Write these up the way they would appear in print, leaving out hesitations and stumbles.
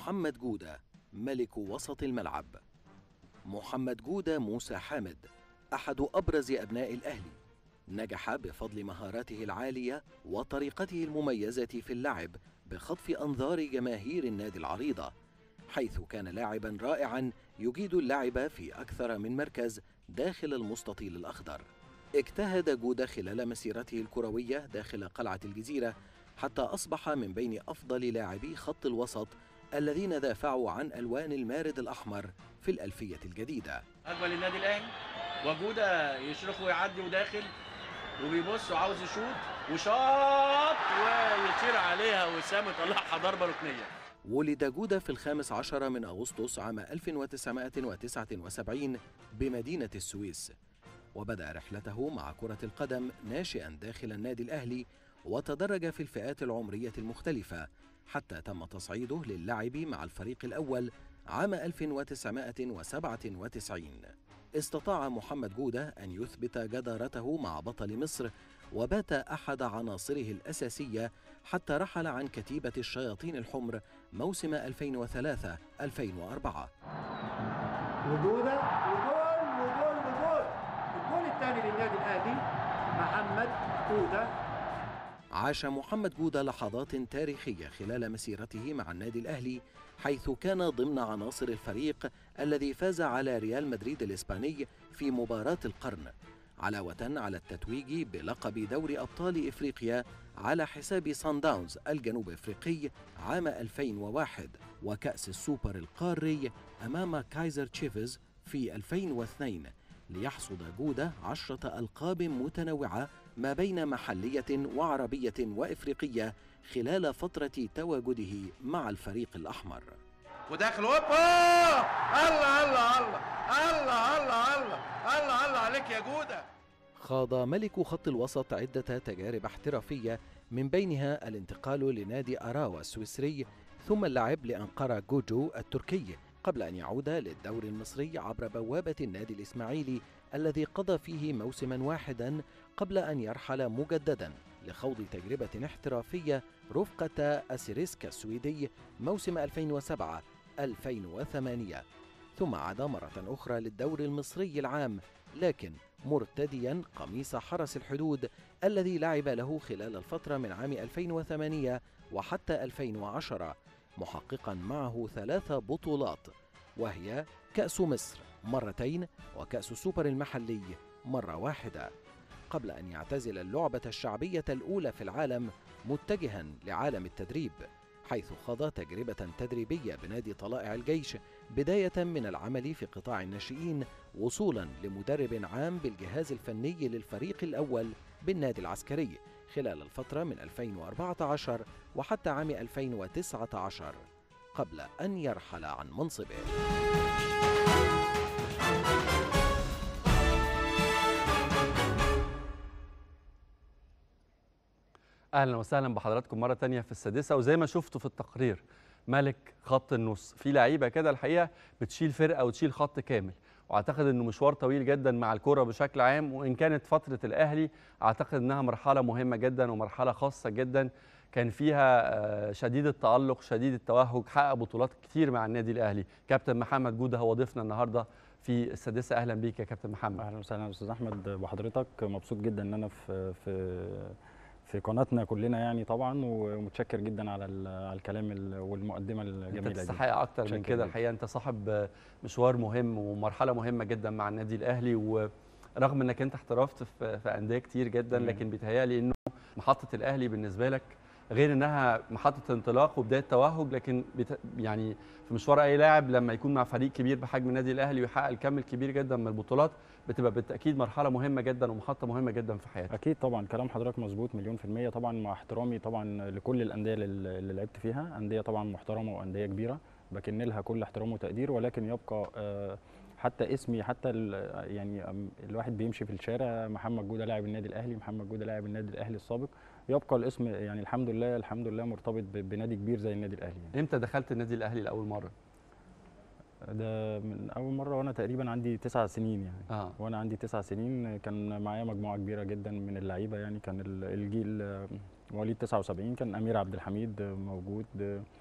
محمد جودة ملك وسط الملعب. محمد جودة موسى حامد أحد أبرز أبناء الأهلي، نجح بفضل مهاراته العالية وطريقته المميزة في اللعب بخطف أنظار جماهير النادي العريضة، حيث كان لاعبا رائعا يجيد اللعب في أكثر من مركز داخل المستطيل الأخضر. اجتهد جودة خلال مسيرته الكروية داخل قلعة الجزيرة حتى أصبح من بين أفضل لاعبي خط الوسط الذين دافعوا عن ألوان المارد الأحمر في الألفية الجديدة. أقبل النادي الأهلي وجودة يشرخ ويعدي وداخل وبيبص وعاوز يشوط وشاط ويطير عليها وسام يطلعها ضربة ركنية. ولد جودة في 15 من أغسطس عام 1979 بمدينة السويس، وبدأ رحلته مع كرة القدم ناشئا داخل النادي الأهلي، وتدرج في الفئات العمرية المختلفة حتى تم تصعيده للعب مع الفريق الأول عام 1997. استطاع محمد جودة أن يثبت جدارته مع بطل مصر، وبات أحد عناصره الأساسية حتى رحل عن كتيبة الشياطين الحمر موسم 2003-2004. وجودة الجول الثاني للنادي الأهلي محمد جودة. عاش محمد جودة لحظات تاريخية خلال مسيرته مع النادي الأهلي، حيث كان ضمن عناصر الفريق الذي فاز على ريال مدريد الإسباني في مباراة القرن، علاوة على التتويج بلقب دوري أبطال إفريقيا على حساب سان داونز الجنوب إفريقي عام 2001، وكأس السوبر القاري أمام كايزر تشيفز في 2002، ليحصد جودة 10 ألقاب متنوعة ما بين محلية وعربية وإفريقية خلال فترة تواجده مع الفريق الأحمر. وداخل هوبا، الله الله الله الله الله الله الله الله عليك يا جودة. خاض ملك خط الوسط عدة تجارب احترافية، من بينها الانتقال لنادي أراوا السويسري، ثم اللعب لأنقرة جوجو التركي، قبل أن يعود للدوري المصري عبر بوابة النادي الإسماعيلي الذي قضى فيه موسما واحدا قبل أن يرحل مجددا لخوض تجربة احترافية رفقة أسيريسكا السويدي موسم 2007-2008، ثم عاد مرة أخرى للدوري المصري العام، لكن مرتديا قميص حرس الحدود الذي لعب له خلال الفترة من عام 2008 وحتى 2010، محققا معه 3 بطولات، وهي كأس مصر مرتين وكأس السوبر المحلي مرة واحدة، قبل أن يعتزل اللعبة الشعبية الأولى في العالم متجها لعالم التدريب، حيث خاض تجربة تدريبية بنادي طلائع الجيش، بداية من العمل في قطاع الناشئين وصولا لمدرب عام بالجهاز الفني للفريق الأول بالنادي العسكري خلال الفترة من 2014 وحتى عام 2019 قبل أن يرحل عن منصبه. اهلا وسهلا بحضراتكم مره تانية في السادسه. وزي ما شفتوا في التقرير، ملك خط النص، في لعيبه كده الحقيقه بتشيل فرقه وتشيل خط كامل، واعتقد انه مشوار طويل جدا مع الكره بشكل عام، وان كانت فتره الاهلي اعتقد انها مرحله مهمه جدا ومرحله خاصه جدا كان فيها شديد التالق شديد التوهج، حقق بطولات كتير مع النادي الاهلي. كابتن محمد جوده هو ضيفنا النهارده في السادسه. اهلا بيك يا كابتن محمد. اهلا وسهلا استاذ احمد بحضرتك، مبسوط جدا ان انا في قناتنا كلنا يعني طبعا، ومتشكر جدا على الكلام والمقدمه الجميله دي. انت تستحق اكتر من كده الحقيقه، انت صاحب مشوار مهم ومرحله مهمه جدا مع النادي الاهلي، ورغم انك انت احترفت في انديه كتير جدا، لكن بيتهيألي انه محطه الاهلي بالنسبه لك غير انها محطه انطلاق وبدايه توهج، لكن يعني في مشوار اي لاعب لما يكون مع فريق كبير بحجم النادي الاهلي ويحقق الكم الكبير جدا من البطولات، بتبقى بالتاكيد مرحله مهمه جدا ومحطه مهمه جدا في حياتك. اكيد طبعا كلام حضرتك مظبوط مليون في الميه، طبعا مع احترامي طبعا لكل الانديه اللي لعبت فيها، انديه طبعا محترمه وانديه كبيره بكن لها كل احترام وتقدير، ولكن يبقى حتى اسمي، حتى يعني الواحد بيمشي في الشارع محمد جوده لاعب النادي الاهلي، محمد جوده لاعب النادي الاهلي السابق، يبقى الاسم يعني الحمد لله مرتبط بنادي كبير زي النادي الاهلي. يعني امتى دخلت النادي الاهلي لاول مره؟ ده من اول مره وانا تقريبا عندي 9 سنين يعني. وانا عندي 9 سنين كان معايا مجموعه كبيره جدا من اللعيبه، يعني كان الجيل مواليد 79 كان امير عبد الحميد موجود،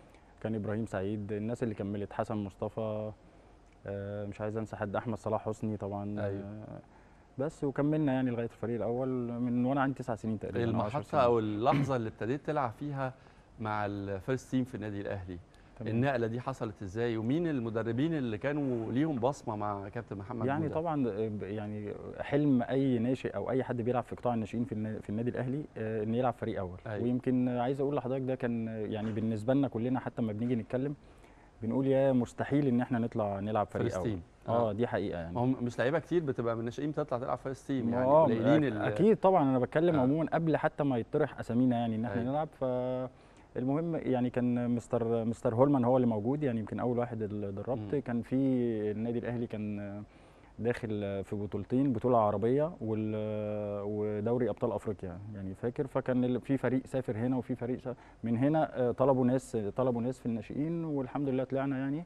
كان ابراهيم سعيد، الناس اللي كملت حسن مصطفى، مش عايز انسى حد، احمد صلاح حسني طبعا. أيوة. بس وكملنا يعني لغايه الفريق الاول من وانا عندي 9 سنين تقريبا. المحطه او اللحظه اللي ابتديت تلعب فيها مع الفيرست تيم في النادي الاهلي، النقله دي حصلت ازاي؟ ومين المدربين اللي كانوا ليهم بصمه مع كابتن محمد يعني جودة؟ طبعا يعني حلم اي ناشئ او اي حد بيلعب في قطاع الناشئين في النادي الاهلي ان يلعب فريق اول. أيوة. ويمكن عايز اقول لحضرتك ده كان يعني بالنسبه لنا كلنا حتى لما بنيجي نتكلم بنقول يا مستحيل ان احنا نطلع نلعب فريق اول. دي حقيقه يعني. هم مش لعيبه كتير بتبقى من الناشئين بتطلع تلعب فيرست تيم يعني قليلين. اكيد طبعا انا بتكلم عموما قبل حتى ما يطرح اسامينا يعني ان احنا نلعب. المهم يعني كان مستر هولمان هو اللي موجود، يعني يمكن اول واحد اللي دربت. كان في النادي الاهلي كان داخل في بطولتين، بطوله عربيه ودوري ابطال افريقيا يعني فاكر. فكان في فريق سافر هنا وفي فريق من هنا، طلبوا ناس في الناشئين والحمد لله طلعنا يعني.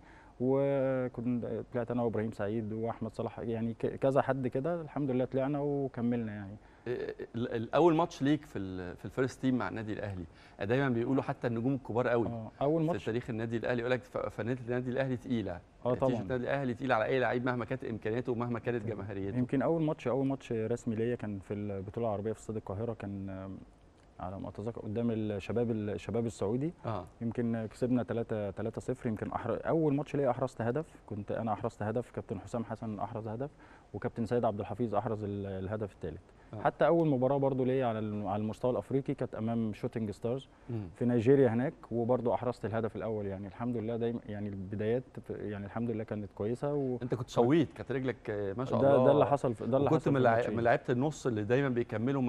وكنت طلعت انا وابراهيم سعيد واحمد صلاح يعني كذا حد كده، الحمد لله طلعنا وكملنا يعني. الاول ماتش ليك في الفيرست تيم مع النادي الاهلي، دايما بيقولوا حتى النجوم الكبار قوي اول ماتش في تاريخ النادي الاهلي يقول لك فنانه النادي الاهلي تقيله. طبعا النادي الاهلي تقيل على اي لعيب مهما كانت امكانياته ومهما كانت جماهيريته. يمكن اول ماتش رسمي ليا كان في البطوله العربيه في استاد القاهره، كان على ما اتذكر قدام الشباب السعودي. يمكن كسبنا 3-0. يمكن اول ماتش ليا احرزت هدف، كنت انا احرزت هدف، كابتن حسام حسن احرز هدف، وكابتن سيد عبد الحفيظ احرز الهدف الثالث. حتى اول مباراه برضو ليا على المستوى الافريقي كانت امام شوتنج ستارز في نيجيريا هناك، وبرضو احرزت الهدف الاول. يعني الحمد لله دايما يعني البدايات يعني الحمد لله كانت كويسه. انت كنت شويت، كانت رجلك ما شاء الله. ده اللي حصل كنت من لعيبه النص اللي دايما بيكملوا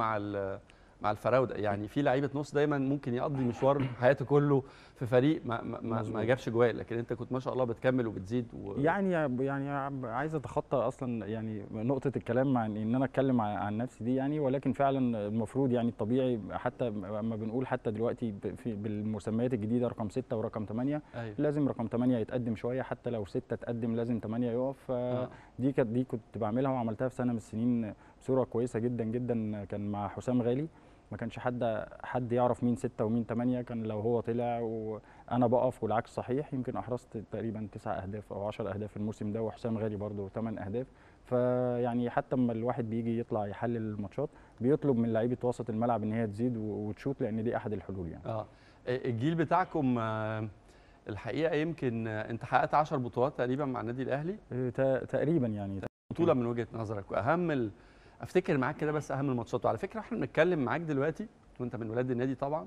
مع الفراوده. يعني في لعيبه نص دايما ممكن يقضي مشوار حياته كله في فريق ما جابش جوال، لكن انت كنت ما شاء الله بتكمل وبتزيد يعني عايز اتخطى اصلا يعني نقطه الكلام مع ان انا اتكلم عن نفسي دي يعني. ولكن فعلا المفروض يعني الطبيعي حتى اما بنقول حتى دلوقتي بالمسميات الجديده رقم 6 ورقم 8، أيوة. لازم رقم 8 يتقدم شويه، حتى لو 6 تقدم لازم 8 يقف. دي كنت بعملها وعملتها في سنه من السنين بصوره كويسه جدا جدا. كان مع حسام غالي، ما كانش حد يعرف مين 6 ومين 8. كان لو هو طلع وانا بقف والعكس صحيح. يمكن احرزت تقريبا 9 اهداف او 10 اهداف الموسم ده، وحسام غالي برضو 8 اهداف. فيعني حتى اما الواحد بيجي يطلع يحلل الماتشات بيطلب من لعيبه وسط الملعب ان هي تزيد وتشوت، لان دي احد الحلول يعني. الجيل بتاعكم الحقيقه يمكن انت حققت 10 بطولات تقريبا مع النادي الاهلي تقريبا يعني. بطوله من وجهه نظرك واهم افتكر معاك كده بس اهم الماتشات. وعلى فكره احنا بنتكلم معاك دلوقتي وانت من ولاد النادي طبعا،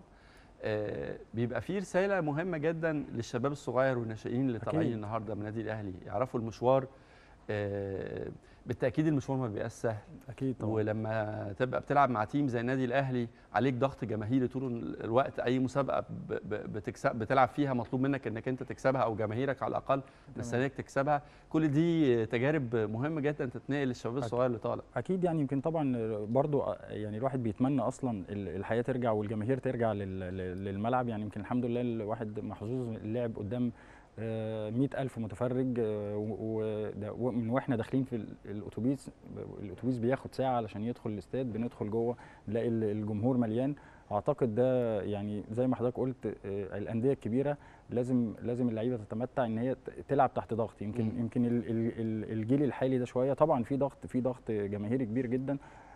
بيبقى في رساله مهمه جدا للشباب الصغير والناشئين اللي طالعين النهارده من النادي الاهلي، يعرفوا المشوار. بالتاكيد المشوار ما بيبقاش سهل اكيد طبعا. ولما تبقى بتلعب مع تيم زي النادي الاهلي عليك ضغط جماهيري طول الوقت. اي مسابقه بتلعب فيها مطلوب منك انك انت تكسبها، او جماهيرك على الاقل مستنيك تكسبها. كل دي تجارب مهمه جدا تتنقل للشباب الصغير اللي طالع. اكيد يعني يمكن طبعا برضو يعني الواحد بيتمنى اصلا الحياه ترجع والجماهير ترجع للملعب. يعني يمكن الحمد لله الواحد محظوظ اللعب قدام 100,000 متفرج، واحنا داخلين في الاتوبيس بياخد ساعه علشان يدخل الاستاد. بندخل جوه نلاقي الجمهور مليان. اعتقد ده يعني زي ما حضرتك قلت الانديه الكبيره لازم اللعيبه تتمتع ان هي تلعب تحت ضغط. يمكن الجيل الحالي ده شويه طبعا في ضغط جماهيري كبير جدا،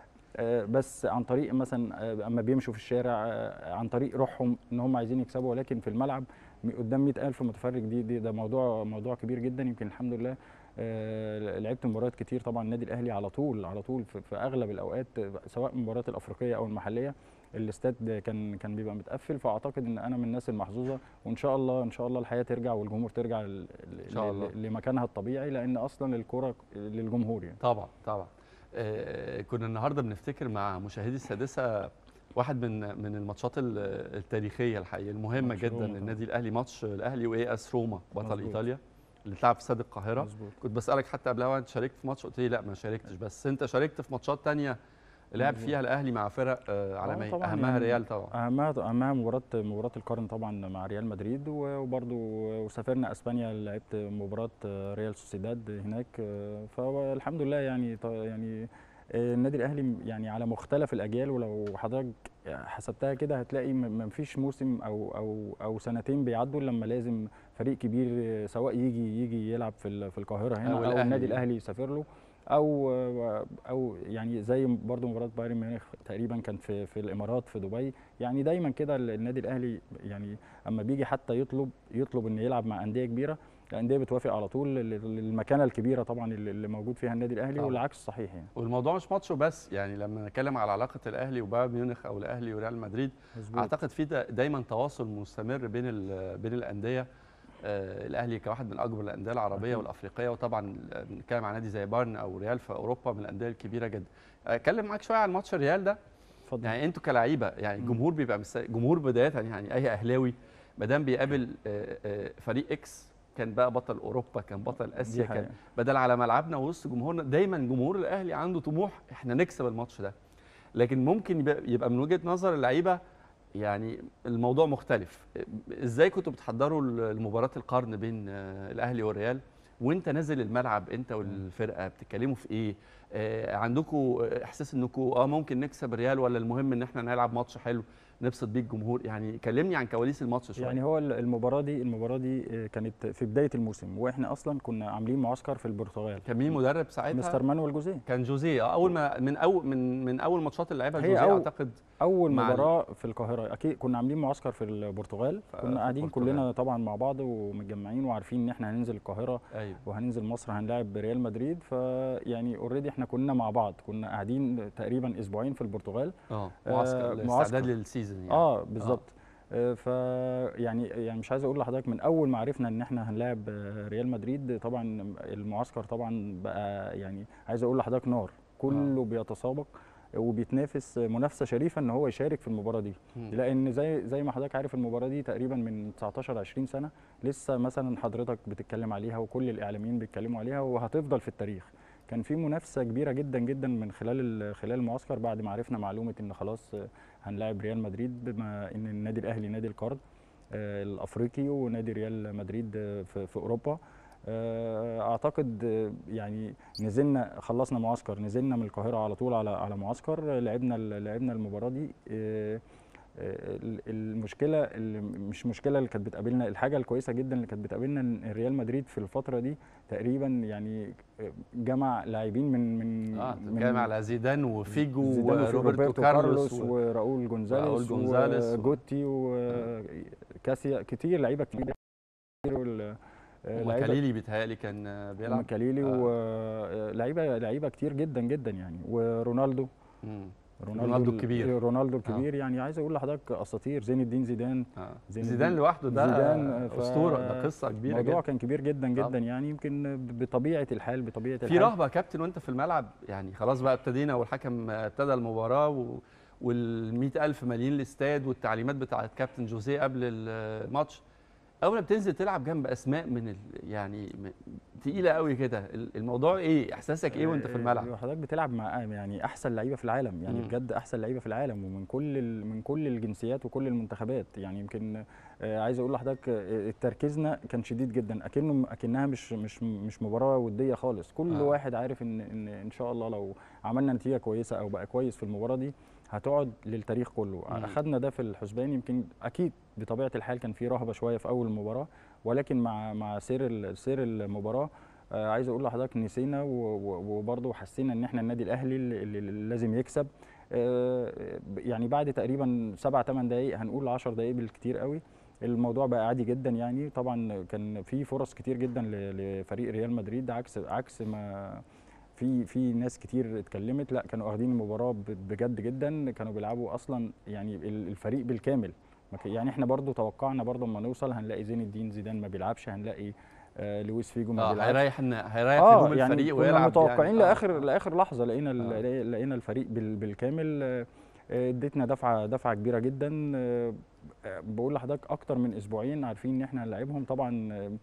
بس عن طريق مثلا اما بيمشوا في الشارع عن طريق روحهم ان هم عايزين يكسبوا، ولكن في الملعب قدام 100,000 متفرج ده موضوع كبير جدا. يمكن الحمد لله لعبت مباريات كتير طبعا. النادي الاهلي على طول في اغلب الاوقات سواء المباريات الافريقيه او المحليه الاستاد كان بيبقى متقفل. فاعتقد ان انا من الناس المحظوظه، وان شاء الله الحياه ترجع والجمهور ترجع لمكانها الطبيعي، لان اصلا الكره للجمهور يعني. طبعا كنا النهارده بنفتكر مع مشاهدي السادسه واحد من الماتشات التاريخيه الحقيقه المهمه جدا للنادي الاهلي، ماتش الاهلي واي اس روما بطل ايطاليا اللي اتلعب في استاد القاهره. مزبوط. كنت بسالك حتى قبلها انت شاركت في ماتش، قلت لي لا ما شاركتش، بس انت شاركت في ماتشات ثانيه لعب فيها الاهلي مع فرق عالميه اهمها يعني ريال طبعا. اهمها مباراه القرن طبعا مع ريال مدريد، وبرده وسافرنا اسبانيا لعبت مباراه ريال سوسيداد هناك. فالحمد لله يعني النادي الاهلي يعني على مختلف الاجيال، ولو حضرتك حسبتها كده هتلاقي ما فيش موسم او سنتين بيعدوا لما لازم فريق كبير سواء يجي يلعب في القاهره هنا او النادي الاهلي يسافر له، او يعني زي برضو مباراه بايرن ميونخ تقريبا كانت في الامارات في دبي. يعني دايما كده النادي الاهلي يعني اما بيجي حتى يطلب ان يلعب مع انديه كبيره، الانديه بتوافق على طول للمكانه الكبيره طبعا اللي موجود فيها النادي الاهلي، والعكس صحيح يعني. والموضوع مش ماتش بس، يعني لما نتكلم على علاقه الاهلي وبايرن ميونخ او الاهلي وريال مدريد، اعتقد في دايما تواصل مستمر بين الانديه. الاهلي كواحد من اكبر الانديه العربيه والافريقيه، وطبعا بنتكلم عن نادي زي بايرن او ريال في اوروبا من الانديه الكبيره جدا. اتكلم معاك شويه عن ماتش الريال ده. اتفضل. يعني انتوا كلاعيبه، يعني الجمهور بيبقى جمهور بدايه، يعني اي اهلاوي ما دام بيقابل فريق اكس، كان بقى بطل اوروبا، كان بطل اسيا، كان بدل على ملعبنا وسط جمهورنا، دايما جمهور الاهلي عنده طموح احنا نكسب الماتش ده. لكن ممكن يبقى من وجهه نظر اللعيبه يعني الموضوع مختلف. ازاي كنتوا بتحضروا المباراه القرن بين الاهلي والريال، وانت نازل الملعب انت والفرقه بتتكلموا في ايه؟ عندكم احساس انكم ممكن نكسب الريال، ولا المهم ان احنا نلعب ماتش حلو نبسط بيه الجمهور؟ يعني كلمني عن كواليس الماتش شويه. يعني هو المباراه دي كانت في بدايه الموسم، واحنا اصلا كنا عاملين معسكر في البرتغال. كان مين مدرب ساعتها؟ مستر مانويل جوزيه. كان جوزيه. اول ما من اول ماتشات اللي لعبها جوزيه اعتقد. اول مباراه في القاهره اكيد كنا عاملين معسكر في البرتغال، كنا قاعدين كلنا طبعا مع بعض ومتجمعين وعارفين ان احنا هننزل القاهره. أيوة. وهننزل مصر هنلاعب ريال مدريد، فيعني اوريدي احنا كنا مع بعض، كنا قاعدين تقريبا اسبوعين في البرتغال. معسكر استعداد للسيزون يعني. بالظبط. يعني مش عايز اقول لحضرتك من اول ما عرفنا ان احنا هنلاعب ريال مدريد، طبعا المعسكر طبعا بقى يعني عايز اقول لحضرتك نار، كله بيتسابق وبيتنافس منافسه شريفه ان هو يشارك في المباراه دي. لان زي ما حضرتك عارف المباراه دي تقريبا من 19 20 سنه لسه مثلا حضرتك بتتكلم عليها وكل الاعلاميين بيتكلموا عليها، وهتفضل في التاريخ. كان في منافسه كبيره جدا جدا من خلال المعسكر، بعد ما عرفنا معلومه ان خلاص هنلاعب ريال مدريد، بما ان النادي الاهلي نادي القرن الافريقي ونادي ريال مدريد في اوروبا. اعتقد يعني خلصنا معسكر، نزلنا من القاهره على طول على معسكر، لعبنا المباراه دي. المشكله اللي مش مشكله اللي كانت بتقابلنا، الحاجه الكويسه جدا اللي كانت بتقابلنا ان ريال مدريد في الفتره دي تقريبا يعني جمع لاعبين من جمع على زيدان وفيجو وروبرتو كارلوس وراؤول جونزاليس وجوتي وكاسيا، كتير لعيبه كتير. ومكاليلي بيتهيألي كان بيلعب. مكاليلي ولعيبه كتير جدا جدا يعني، ورونالدو. رونالدو الكبير. يعني عايز اقول لحضرتك اساطير، زين الدين زيدان. زيدان لوحده ده اسطوره، ده قصه كبيره جدا. الموضوع كان كبير جدا جدا يعني، يمكن بطبيعه الحال في رهبه يا كابتن وانت في الملعب، يعني خلاص بقى ابتدينا والحكم ابتدى المباراه وال100,000 مالين الاستاد والتعليمات بتاعه كابتن جوزيه قبل الماتش. اول ما بتنزل تلعب جنب اسماء يعني تقيله قوي كده، الموضوع ايه؟ احساسك ايه وانت في الملعب؟ حضرتك بتلعب مع يعني احسن لعيبه في العالم، يعني بجد احسن لعيبه في العالم، ومن كل الجنسيات وكل المنتخبات. يعني يمكن عايز اقول لحضرتك تركيزنا كان شديد جدا، اكنها مش مباراه وديه خالص. كل واحد عارف ان شاء الله لو عملنا نتيجه كويسه او بقى كويس في المباراه دي هتقعد للتاريخ كله. اخذنا ده في الحسبان. يمكن اكيد بطبيعه الحال كان في رهبه شويه في اول المباراه، ولكن مع سير المباراه عايز اقول لحضرتك نسينا وبرضه حسينا ان احنا النادي الاهلي اللي لازم يكسب. يعني بعد تقريبا 7-8 دقائق، هنقول 10 دقائق بالكتير قوي، الموضوع بقى عادي جدا. يعني طبعا كان في فرص كتير جدا لفريق ريال مدريد، عكس ما في ناس كتير اتكلمت. لا، كانوا واخدين المباراه بجد جدا، كانوا بيلعبوا اصلا يعني الفريق بالكامل. يعني احنا برضو توقعنا برضو اما نوصل هنلاقي زين الدين زيدان ما بيلعبش، هنلاقي لويس فيجو ما بيلعبش. هيريح نجوم الفريق ويلعب. كنا متوقعين يعني لاخر لحظه لقينا الفريق بالكامل. اديتنا دفعه كبيره جدا. بقول لحضرتك اكتر من اسبوعين عارفين ان احنا هنلاعبهم. طبعا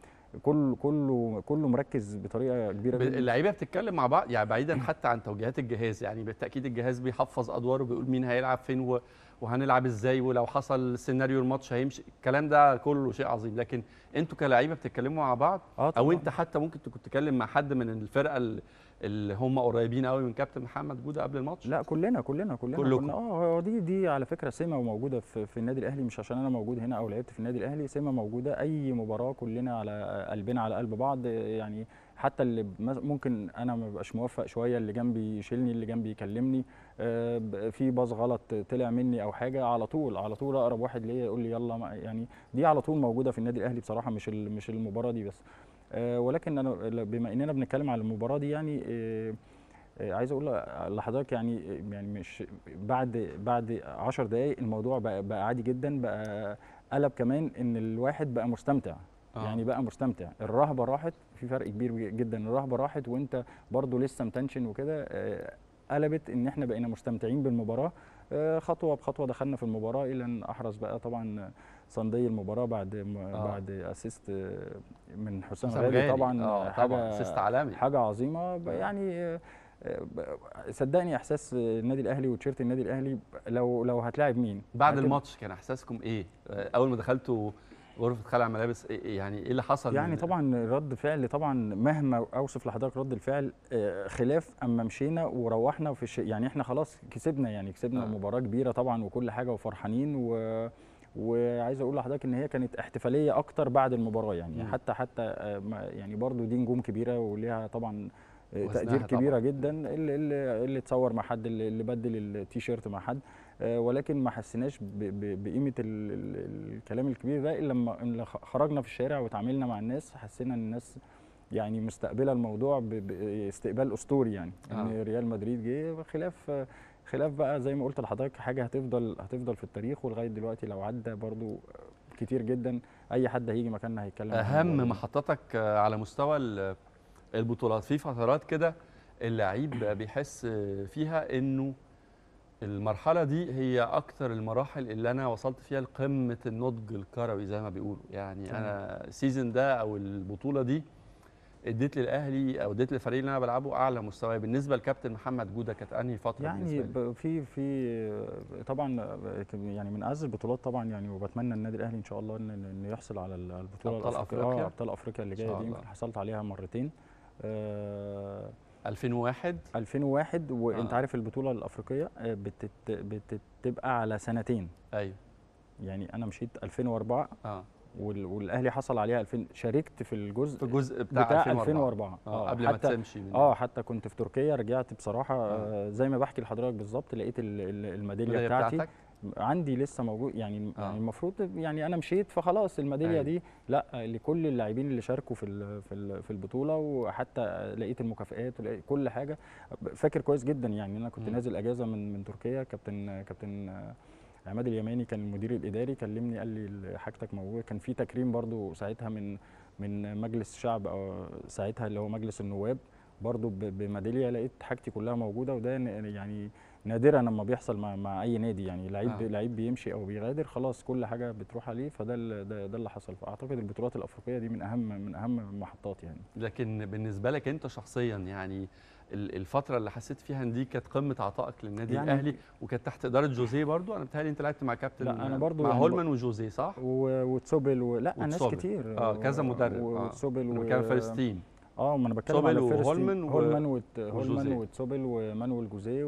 كله مركز بطريقه كبيره جدا. اللعيبه بتتكلم مع بعض يعني بعيدا حتى عن توجيهات الجهاز، يعني بالتاكيد الجهاز بيحفظ ادواره، بيقول مين هيلعب فين وهنلعب ازاي، ولو حصل سيناريو الماتش هيمشي. الكلام ده كله شيء عظيم، لكن انتوا كلاعيبه بتتكلموا مع بعض او انت حتى ممكن تكون تتكلم مع حد من الفرقه اللي هم قريبين قوي من كابتن محمد جوده قبل الماتش؟ لا كلنا كلكم. كنا هو دي على فكره سمه موجوده في النادي الاهلي، مش عشان انا موجود هنا او لعبت في النادي الاهلي، سمه موجوده اي مباراه كلنا على قلبنا على قلب بعض. يعني حتى اللي ممكن انا ما ببقاش موفق شويه، اللي جنبي يشيلني، اللي جنبي يكلمني، في باص غلط طلع مني او حاجه، على طول اقرب واحد ليا يقول لي يلا. يعني دي على طول موجوده في النادي الاهلي بصراحه، مش المباراه دي بس. ولكن انا بما اننا بنتكلم على المباراه دي يعني عايز اقول لحضرتك يعني مش بعد 10 دقائق الموضوع بقى عادي جدا، بقى قلب كمان ان الواحد بقى مستمتع. يعني بقى مستمتع، الرهبه راحت، في فرق كبير جدا، الرهبه راحت وانت برضو لسه متنشن وكده، قلبت ان احنا بقينا مستمتعين بالمباراه. خطوه بخطوه دخلنا في المباراه الى ان احرز بقى طبعا صندي المباراه بعد اسيست من حسام غالي طبعا. حاجه اسيست عالمي، حاجه عظيمه. يعني صدقني احساس النادي الاهلي وتيشيرت النادي الاهلي لو هتلاعب مين بعد الماتش كان احساسكم ايه؟ اول ما دخلتوا غرفه خلع الملابس يعني ايه اللي حصل؟ يعني طبعا رد فعل، طبعا مهما اوصف لحضرتك رد الفعل خلاف اما مشينا وروحنا في يعني احنا خلاص كسبنا مباراه كبيره طبعا وكل حاجه وفرحانين وعايز اقول لحضرتك ان هي كانت احتفاليه اكتر بعد المباراه يعني. حتى يعني برضو دي نجوم كبيره وليها طبعا تقدير كبيره جدا، اللي اتصور مع حد، اللي بدل التيشيرت مع حد، ولكن ما حسيناش بقيمه الكلام الكبير ده الا لما خرجنا في الشارع وتعاملنا مع الناس، حسينا ان الناس يعني مستقبله الموضوع باستقبال اسطوري يعني. ان ريال مدريد جه خلاف بقى زي ما قلت لحضرتك، حاجه هتفضل في التاريخ، ولغايه دلوقتي لو عدى برضو كتير جدا اي حد هيجي مكاننا هيتكلم. اهم محطتك على مستوى البطولات في فترات كده اللعيب بيحس فيها انه المرحله دي هي اكتر المراحل اللي انا وصلت فيها لقمه النضج الكروي زي ما بيقولوا يعني. انا السيزون ده او البطوله دي اديت للاهلي او اديت للفريق اللي انا بلعبه اعلى مستوى. بالنسبه لكابتن محمد جوده كانت انهي فتره يعني في طبعا يعني من اعز البطولات طبعا يعني، وبتمنى النادي الاهلي ان شاء الله انه يحصل على البطوله ابطال ابطال افريقيا اللي جايه دي. يمكن حصلت عليها مرتين 2001 وانت عارف البطوله الافريقيه بتبقى على سنتين. ايوه يعني انا مشيت 2004 والاهلي حصل عليها 2000. شاركت في الجزء بتاع 2004 قبل ما تمشي حتى كنت في تركيا. رجعت بصراحه زي ما بحكي لحضرتك بالظبط، لقيت الميداليه بتاعتي عندي لسه موجود يعني. يعني المفروض يعني انا مشيت فخلاص الميداليه دي لا، لكل اللاعبين اللي شاركوا في البطوله، وحتى لقيت المكافئات ولقيت كل حاجه. فاكر كويس جدا يعني انا كنت نازل اجازه من تركيا. كابتن عماد اليماني كان المدير الاداري، كلمني قال لي حاجتك موجوده. كان في تكريم برضو ساعتها من مجلس الشعب او ساعتها اللي هو مجلس النواب برضو بميداليه. لقيت حاجتي كلها موجوده، وده يعني نادرا لما بيحصل مع اي نادي يعني. لعيب بيمشي او بيغادر خلاص كل حاجه بتروح عليه. فده اللي حصل. فاعتقد البطولات الافريقيه دي من اهم المحطات يعني. لكن بالنسبه لك انت شخصيا يعني الفتره اللي حسيت فيها ان دي كانت قمه عطائك للنادي يعني الاهلي، وكانت تحت اداره جوزيه برضو. انا بتهيألي انت لعبت مع كابتن، لا انا برضو مع يعني هولمان وجوزيه صح؟ وتسوبل لا ناس كتير كذا مدرب وتسوبل كان فارس تيم. ما انا بتكلم على هولمان وتسوبل ومانويل جوزيه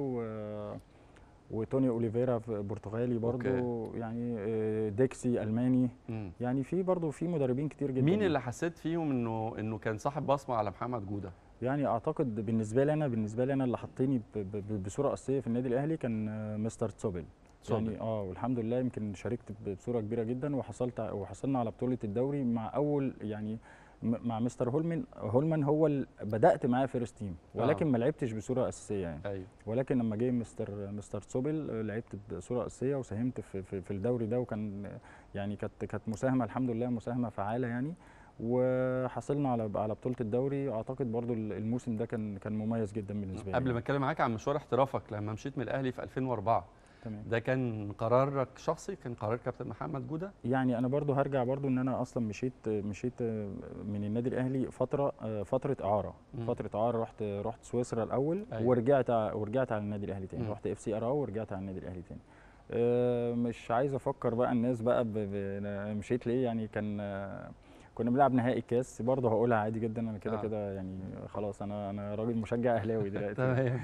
وتوني اوليفيرا برتغالي برضو يعني ديكسي الماني. يعني في برضو في مدربين كتير جدا. مين اللي حسيت فيهم انه كان صاحب بصمه على محمد جوده؟ يعني اعتقد بالنسبه لي انا اللي حطيني بصوره اساسيه في النادي الاهلي كان مستر تسوبل يعني. والحمد لله يمكن شاركت بصوره كبيره جدا، وحصلنا على بطوله الدوري مع اول يعني مع مستر هولمان هو بدات معاه فيرست تيم، ولكن ما لعبتش بصوره اساسيه يعني. أيوه. ولكن لما جه مستر تسوبل لعبت بصوره اساسيه وساهمت في الدوري ده، وكان يعني كانت مساهمه الحمد لله مساهمه فعاله يعني. وحصلنا على بطوله الدوري. اعتقد برضو الموسم ده كان مميز جدا بالنسبه لي. قبل ما اتكلم معاك عن مشوار احترافك لما مشيت من الاهلي في 2004 تمام. ده كان قرارك شخصي؟ كان قرار كابتن محمد جوده؟ يعني انا برضو هرجع برضو ان انا اصلا مشيت من النادي الاهلي فتره اعاره. فتره اعاره رحت سويسرا الاول. أيوة. ورجعت على النادي الاهلي تاني. رحت FC اراو ورجعت على النادي الاهلي تاني. مش عايز افكر بقى الناس بقى مشيت ليه يعني. كنا بنلعب نهائي الكاس برضه، هقولها عادي جدا، انا كده كده يعني خلاص انا راجل مشجع اهلاوي دلوقتي. تمام.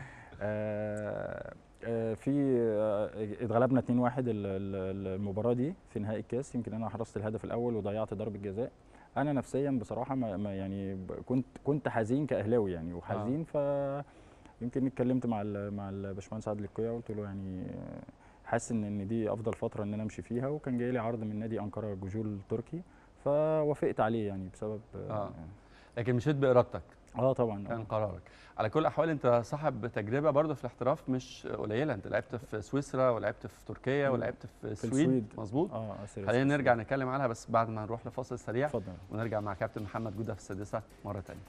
اتغلبنا 2-1 المباراه دي في نهائي الكاس. يمكن انا حرزت الهدف الاول وضيعت ضربه جزاء. انا نفسيا بصراحه ما يعني كنت حزين كاهلاوي يعني، وحزين. يمكن اتكلمت مع الباشمهندس عادل القيع، قلت له يعني حاسس ان دي افضل فتره ان انا امشي فيها، وكان جاي لي عرض من نادي انقره جوجول التركي، فوافقت عليه يعني بسبب لكن مشيت بارادتك. طبعا كان قرارك. على كل الاحوال انت صاحب تجربه برضه في الاحتراف مش قليله، انت لعبت في سويسرا ولعبت في تركيا ولعبت في السويد. مظبوط. خلينا نرجع نتكلم عنها بس بعد ما نروح لفاصل سريع. اتفضل. ونرجع مع كابتن محمد جوده في السادسه مره ثانيه.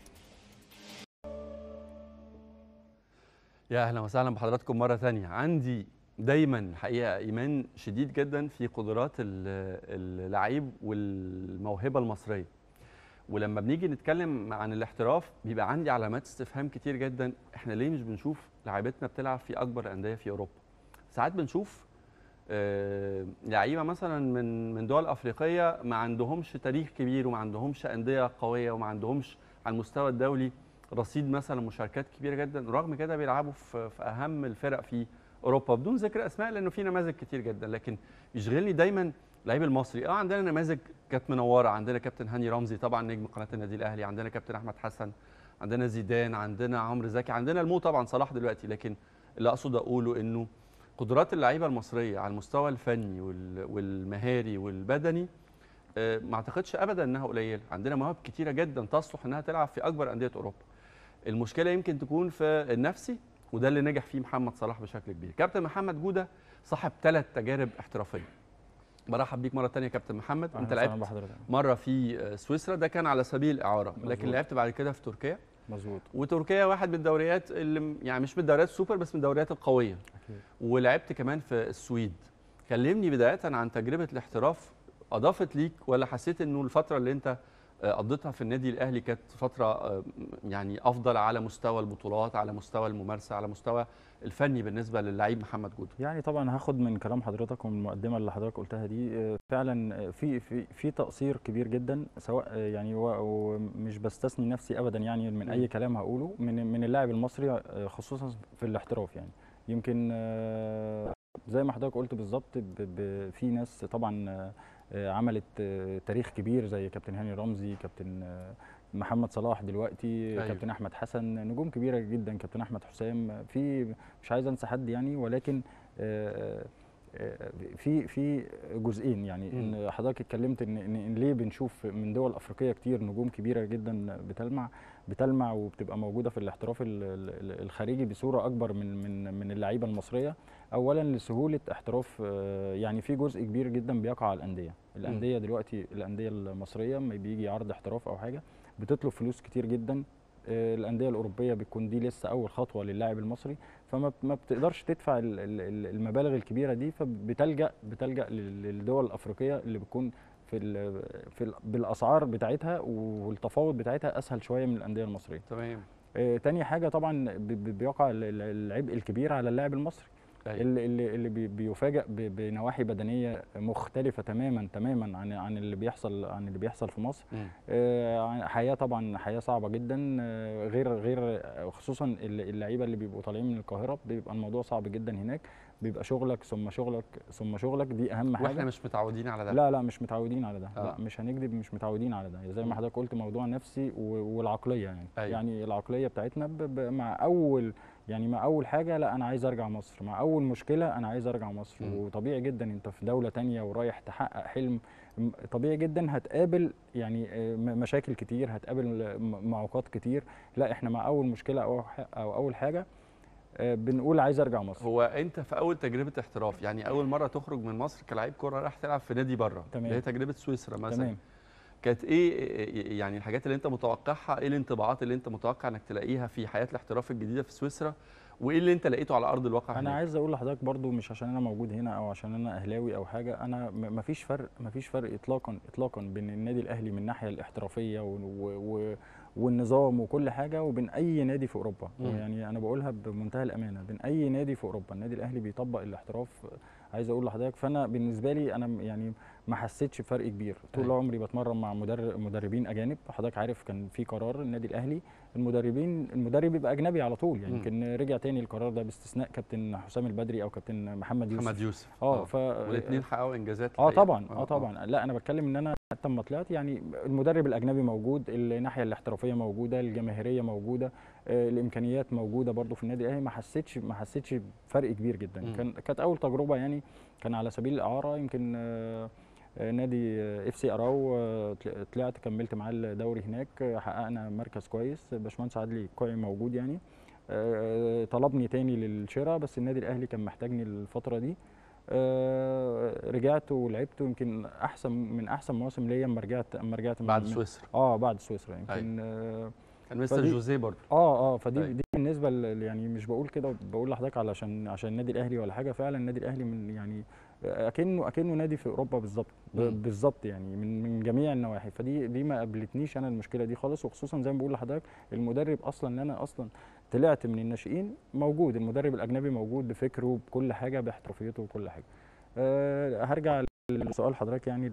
يا اهلا وسهلا بحضراتكم مره ثانيه. عندي دايما الحقيقه ايمان شديد جدا في قدرات اللعيب والموهبه المصريه، ولما بنيجي نتكلم عن الاحتراف بيبقى عندي علامات استفهام كتير جدا. احنا ليه مش بنشوف لعيبتنا بتلعب في اكبر الانديه في اوروبا؟ ساعات بنشوف لعيبه مثلا من دول افريقيه ما عندهمش تاريخ كبير وما عندهمش انديه قويه وما عندهمش على المستوى الدولي رصيد مثلا مشاركات كبيره جدا، رغم كده بيلعبوا في اهم الفرق في اوروبا، بدون ذكر اسماء لانه في نماذج كتير جدا. لكن يشغلني دايما اللعيب المصري. عندنا نماذج كانت منوره، عندنا كابتن هاني رمزي طبعا نجم قناه النادي الاهلي، عندنا كابتن احمد حسن، عندنا زيدان، عندنا عمرو زكي، عندنا المو طبعا صلاح دلوقتي. لكن اللي اقصد اقوله انه قدرات اللعيبه المصريه على المستوى الفني والمهاري والبدني ما اعتقدش ابدا انها قليله. عندنا مواهب كتيره جدا تصلح انها تلعب في اكبر انديه اوروبا. المشكله يمكن تكون في النفسي، وده اللي نجح فيه محمد صلاح بشكل كبير. كابتن محمد جوده صاحب 3 تجارب احترافيه. برحب بيك مره ثانيه كابتن محمد. انت لعبت مره في سويسرا، ده كان على سبيل الاعاره، لكن لعبت بعد كده في تركيا. مظبوط. وتركيا واحد من الدوريات اللي يعني مش من الدوريات السوبر بس من الدوريات القويه. أكيد. ولعبت كمان في السويد. كلمني بدايه عن تجربه الاحتراف، اضافت ليك ولا حسيت انه الفتره اللي انت قضيتها في النادي الاهلي كانت فتره يعني افضل على مستوى البطولات، على مستوى الممارسه، على مستوى الفني بالنسبه للعيب محمد جوده؟ يعني طبعا هاخد من كلام حضرتك ومن المقدمه اللي حضرتك قلتها دي، فعلا في تقصير كبير جدا، سواء يعني ومش بستثني نفسي ابدا يعني من اي كلام هقوله من اللاعب المصري خصوصا في الاحتراف. يعني يمكن زي ما حضرتك قلت بالظبط، في ناس طبعا عملت تاريخ كبير زي كابتن هاني رمزي، كابتن محمد صلاح دلوقتي. أيوه. كابتن احمد حسن، نجوم كبيره جدا، كابتن احمد حسام، في مش عايز انسى حد يعني، ولكن في جزئين يعني. ان حضرتك اتكلمت ان ليه بنشوف من دول افريقيه كتير نجوم كبيره جدا بتلمع وبتبقى موجوده في الاحتراف الخارجي بصوره اكبر من اللعيبه المصريه. اولا لسهوله احتراف، يعني في جزء كبير جدا بيقع على الانديه دلوقتي. الانديه المصريه لما بيجي عرض احتراف او حاجه بتطلب فلوس كتير جدا. الانديه الاوروبيه بتكون دي لسه اول خطوه للاعب المصري، فما بتقدرش تدفع المبالغ الكبيره دي، فبتلجا للدول الافريقيه اللي بتكون بالاسعار بتاعتها والتفاوض بتاعتها اسهل شويه من الانديه المصريه. تمام. تاني حاجه طبعا بيقع العبء الكبير على اللاعب المصري. أيوة. اللي بيفاجئ بنواحي بدنيه مختلفه تماما عن اللي بيحصل في مصر. حياه طبعا حياه صعبه جدا، غير خصوصا اللعيبه اللي بيبقوا طالعين من القاهره، بيبقى الموضوع صعب جدا هناك، بيبقى شغلك ثم شغلك ثم شغلك، دي اهم حاجه. واحنا مش متعودين على ده. لا مش متعودين على ده. لا مش هنكذب، مش متعودين على ده. زي ما حضرتك قلت، موضوع نفسي والعقليه يعني. أيوة. يعني العقليه بتاعتنا مع اول حاجه، لا انا عايز ارجع مصر، مع اول مشكله انا عايز ارجع مصر. وطبيعي جدا انت في دوله تانية ورايح تحقق حلم، طبيعي جدا هتقابل يعني مشاكل كتير، هتقابل معوقات كتير. لا احنا مع اول مشكله او اول حاجه بنقول عايز ارجع مصر. هو انت في اول تجربه احتراف، يعني اول مره تخرج من مصر كلاعب كوره راح تلعب في نادي بره، اللي هي تجربه سويسرا مثلا. تمام. كانت ايه يعني الحاجات اللي انت متوقعها؟ ايه الانطباعات اللي انت متوقع انك تلاقيها في حياه الاحتراف الجديده في سويسرا؟ وايه اللي انت لقيته على ارض الواقع؟ انا عايز اقول لحضرتك برضو، مش عشان انا موجود هنا او عشان انا اهلاوي او حاجه، انا مفيش فرق اطلاقا بين النادي الاهلي من الناحيه الاحترافيه والنظام وكل حاجه وبين اي نادي في اوروبا. يعني انا بقولها بمنتهى الامانه، بين اي نادي في اوروبا النادي الاهلي بيطبق الاحتراف. عايز اقول لحضرتك، فانا بالنسبه لي انا يعني ما حسيتش بفرق كبير. طول أيوة. عمري بتمرن مع مدربين اجانب. حضرتك عارف كان في قرار النادي الاهلي المدرب يبقى اجنبي على طول، يعني يمكن رجع تاني القرار ده باستثناء كابتن حسام البدري او كابتن محمد يوسف. والاثنين حققوا انجازات طبعا طبعا. لا انا بتكلم ان انا حتى لما طلعت يعني المدرب الاجنبي موجود، الناحيه الاحترافيه موجوده، الجماهيريه موجوده، الامكانيات موجوده برضو في النادي الاهلي. ما حسيتش بفرق كبير جدا. كانت اول تجربه يعني، كان على سبيل الاعاره. يمكن نادي اف سي اراو طلعت كملت معاه الدوري هناك، حققنا مركز كويس. باشمهندس عادلي القيعي موجود يعني، طلبني تاني للشراء، بس النادي الاهلي كان محتاجني الفتره دي. رجعت ولعبت، يمكن من احسن مواسم ليا اما رجعت بعد سويسرا. بعد سويسرا يمكن. كان مستر جوزيه برضه. فدي دي بالنسبه يعني مش بقول كده، بقول لحضرتك عشان النادي الاهلي ولا حاجه. فعلا النادي الاهلي من يعني اكنه نادي في اوروبا بالظبط يعني من جميع النواحي. فدي ما قابلتنيش انا المشكله دي خالص. وخصوصا زي ما بقول لحضرتك المدرب اصلا اللي انا اصلا طلعت من الناشئين موجود، المدرب الاجنبي موجود بفكره بكل حاجه باحترافيته وكل حاجه. هرجع لسؤال حضرتك يعني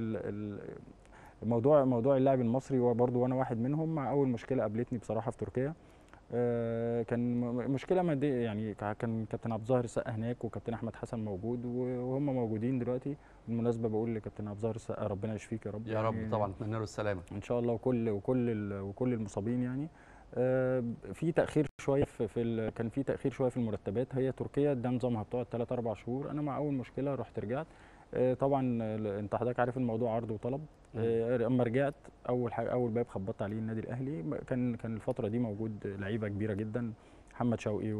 موضوع اللاعب المصري، وبرضه وانا واحد منهم. مع اول مشكله قابلتني بصراحه في تركيا كان مشكله ماديه يعني. كان كابتن عبد الظاهر السقا هناك وكابتن احمد حسن موجود وهم موجودين دلوقتي. بالمناسبه بقول لكابتن عبد الظاهر السقا ربنا يشفيك يا رب. يا رب يعني طبعا، اتمنى له السلامه ان شاء الله. وكل المصابين يعني. في تاخير شويه كان في تاخير شويه في المرتبات. هي تركيا ده نظامها بتقعد 3 4 شهور. انا مع اول مشكله رجعت. طبعا انت حضرتك عارف الموضوع عرض وطلب. اما رجعت اول باب خبطت عليه النادي الاهلي. كان الفتره دي موجود لعيبه كبيره جدا، محمد شوقي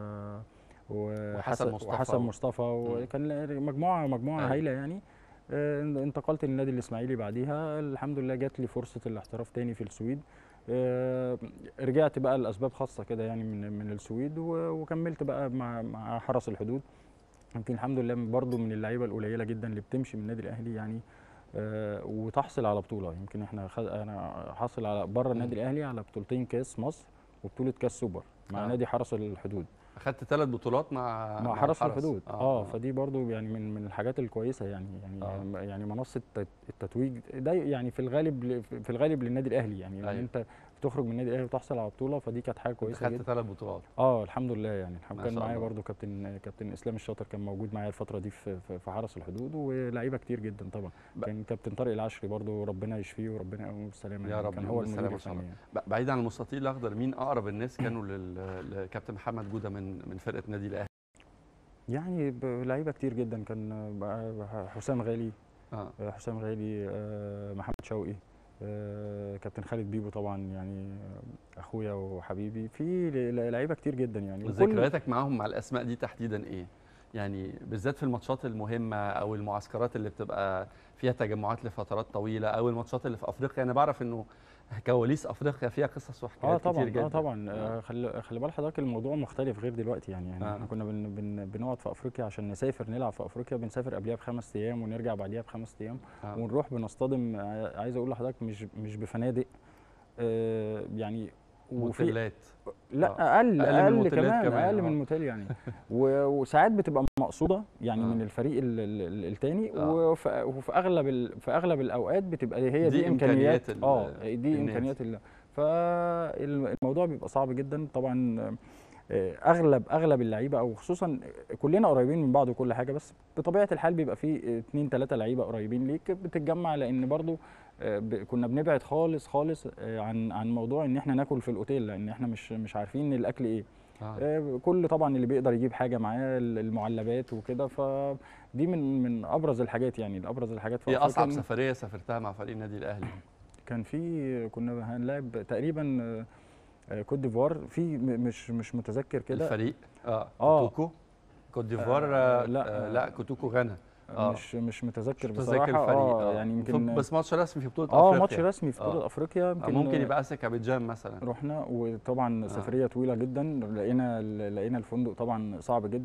وحسن مصطفى وكان مجموعه هايله يعني. انتقلت للنادي الاسماعيلي بعديها. الحمد لله جات لي فرصه الاحتراف تاني في السويد. رجعت بقى لاسباب خاصه كده يعني من السويد، وكملت بقى مع حرس الحدود. يمكن الحمد لله برضو من اللعيبه القليله جدا اللي بتمشي من النادي الاهلي يعني وتحصل على بطوله. يمكن انا حاصل على بره النادي الاهلي على بطولتين كاس مصر وبطوله كاس سوبر مع نادي حرس الحدود. اخدت 3 بطولات مع حرس الحدود. فدي برضو يعني من الحاجات الكويسه يعني منصه التتويج ده يعني في الغالب للنادي الاهلي يعني. أيوة. انت بتخرج من النادي الاهلي وتحصل على بطوله، فدي كانت حاجه كويسه جدا. خدت 3 بطولات. الحمد لله يعني. كان معايا برضو كابتن اسلام الشاطر كان موجود معايا الفتره دي في حرس الحدود، ولاعيبه كتير جدا طبعا. كان كابتن طارق العشري برضو ربنا يشفيه وربنا يقومه بالسلامه يا رب. كان هو المدير الفني. بعيد عن المستطيل الاخضر، مين اقرب الناس كانوا لكابتن محمد جوده من فرقه النادي الاهلي؟ يعني لعيبه كتير جدا. كان حسام غالي محمد شوقي، كابتن خالد بيبو طبعا يعني اخويا وحبيبي. في لعيبه كتير جدا يعني. ذكرياتك معاهم مع الاسماء دي تحديدا ايه؟ يعني بالذات في الماتشات المهمه او المعسكرات اللي بتبقى فيها تجمعات لفترات طويله، او الماتشات اللي في افريقيا. انا بعرف انه كواليس افريقيا فيها قصص وحكايات كتير جدا. طبعا. خلي بال حضرتك الموضوع مختلف غير دلوقتي يعني. احنا كنا بنقعد في افريقيا عشان نسافر نلعب في افريقيا. بنسافر قبلها ب5 ايام ونرجع بعديها ب5 ايام ونروح بنصطدم. عايز اقول لحضرتك مش بفنادق يعني موتيلات. لا اقل كمان اقل من موتيل يعني. وساعات بتبقى مقصوده يعني من الفريق الثاني. وفي اغلب الاوقات بتبقى هي دي امكانيات دي امكانيات فالموضوع بيبقى صعب جدا طبعا. اغلب اللعيبه او خصوصا كلنا قريبين من بعض وكل حاجه، بس بطبيعه الحال بيبقى في 2 3 لعيبه قريبين ليك بتتجمع. لان برضو كنا بنبعد خالص عن موضوع ان احنا ناكل في الاوتيل، لان احنا مش عارفين الاكل ايه. كل طبعا اللي بيقدر يجيب حاجه معاه المعلبات وكده. فدي من ابرز الحاجات يعني. ابرز الحاجات في افريقيا. اصعب سفريه سافرتها مع فريق النادي الاهلي؟ كنا هنلاعب تقريبا كوت ديفوار. في مش متذكر كده الفريق. كوتوكو كوت ديفوار. لا كوتوكو غانا. مش متذكر بصراحه. يعني يمكن بس ماتش رسمي في بطوله افريقيا. ماتش رسمي في بطوله افريقيا. ممكن يبقى اسك ابيجان مثلا. رحنا وطبعا سفريه طويله جدا. لقينا الفندق طبعا صعب جدا.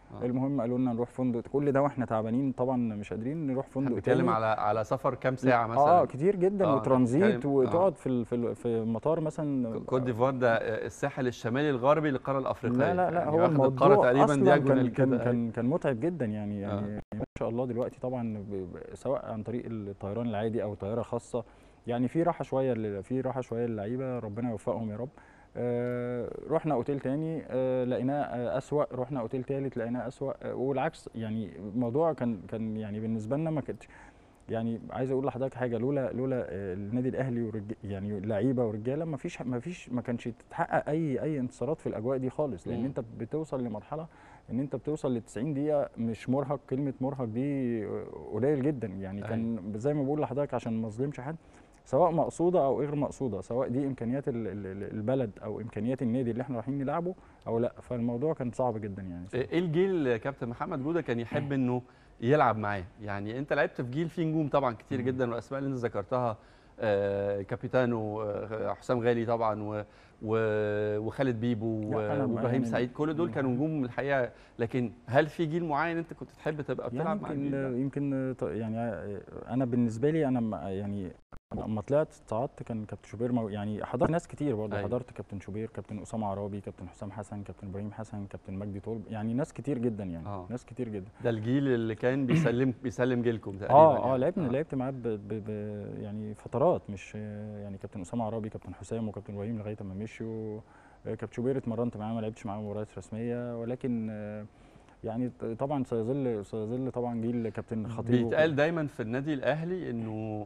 المهم قالوا لنا نروح فندق، كل ده واحنا تعبانين طبعا مش قادرين نروح فندق. بنتكلم على سفر كام ساعه مثلا؟ كتير جدا، وترانزيت وتقعد في مطار مثلا. كوت ديفوار ده الساحل الشمالي الغربي للقاره الافريقيه. لا يعني هو الموضوع تقريبا اصلا كان متعب جدا يعني ما شاء الله. دلوقتي طبعا سواء عن طريق الطيران العادي او طياره خاصه، يعني في راحه شويه للعيبه، ربنا يوفقهم يا رب. رحنا اوتيل تاني لقيناه اسوأ، رحنا اوتيل تالت لقيناه اسوأ، والعكس. يعني الموضوع كان يعني بالنسبه لنا ما كانش، يعني عايز اقول لحضرتك حاجه، لولا النادي الاهلي يعني لعيبه ورجاله ما كانش تتحقق اي انتصارات في الاجواء دي خالص. لان انت بتوصل لمرحله ان انت بتوصل ل 90 دقيقه مش مرهق. كلمه مرهق دي قليل جدا يعني. كان زي ما بقول لحضرتك عشان ما اظلمش حد، سواء مقصوده او غير مقصوده، سواء دي امكانيات البلد او امكانيات النادي اللي احنا رايحين نلعبه او لا، فالموضوع كان صعب جدا يعني. ايه الجيل كابتن محمد جوده كان يحب انه يلعب معاه؟ يعني انت لعبت في جيل فيه نجوم طبعا كتير جدا، والاسماء اللي انت ذكرتها كابيتانو حسام غالي طبعا وخالد بيبو وابراهيم سعيد، كل دول كانوا نجوم الحقيقه. لكن هل في جيل معين انت كنت تحب تبقى بتلعب مع الجيل ده؟ يمكن يعني انا بالنسبه لي انا يعني لما طلعت صعدت كان كابتن شوبير يعني حضرت ناس كتير برضه. حضرت كابتن شوبير، كابتن اسامه عرابي، كابتن حسام حسن، كابتن ابراهيم حسن، كابتن مجدي طلب، يعني ناس كتير جدا يعني. ناس كتير جدا. ده الجيل اللي كان بيسلم جيلكم تقريبا. يعني. لعبت معاه يعني فترات، مش يعني كابتن اسامه عرابي، كابتن حسام، وكابتن ابراهيم لغايه ما مشوا. كابتن شوبير اتمرنت معاه، ما لعبتش معاه مباريات رسميه، ولكن يعني طبعا سيظل طبعا جيل كابتن خطيب. بيتقال دايما في النادي الاهلي انه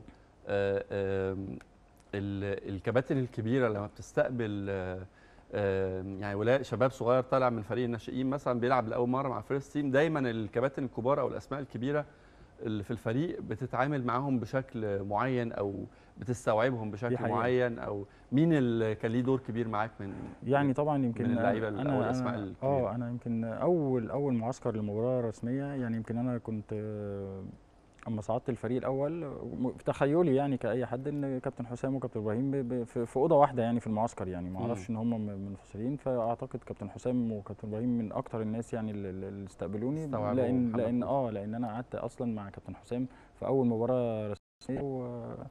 الكباتن الكبيره لما بتستقبل يعني ولاء شباب صغير طالع من فريق الناشئين مثلا بيلعب لاول مره مع فيرست تيم، دايما الكباتن الكبار او الاسماء الكبيره اللي في الفريق بتتعامل معاهم بشكل معين او بتستوعبهم بشكل معين. او مين اللي كان ليه دور كبير معاك يعني طبعا يمكن من اللعيبه او الاسماء الكبيره؟ انا يمكن اول معسكر للمباراه الرسميه، يعني يمكن انا كنت اما صعدت الفريق الاول في تخيلي يعني كاي حد ان كابتن حسام وكابتن ابراهيم في اوضه واحده يعني في المعسكر، يعني ما اعرفش ان هم منفصلين. فاعتقد كابتن حسام وكابتن ابراهيم من اكتر الناس يعني اللي استقبلوني، لان انا قعدت اصلا مع كابتن حسام في اول مباراه رسميه،